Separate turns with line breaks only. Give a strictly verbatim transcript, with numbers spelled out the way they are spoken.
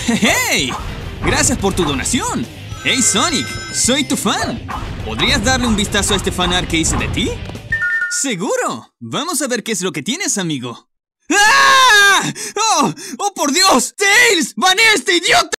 ¡Hey! Gracias por tu donación. Hey Sonic, soy tu fan. ¿Podrías darle un vistazo a este fanart que hice de ti? ¡Seguro! Vamos a ver qué es lo que tienes, amigo. ¡Ah! ¡Oh! ¡Oh, por Dios! ¡Tails! ¡Bané a este idiota!